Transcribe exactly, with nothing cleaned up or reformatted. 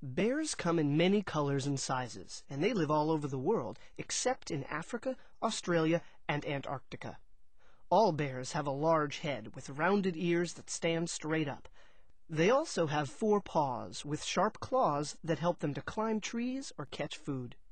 Bears come in many colors and sizes, and they live all over the world, except in Africa, Australia, and Antarctica. All bears have a large head with rounded ears that stand straight up. They also have four paws with sharp claws that help them to climb trees or catch food.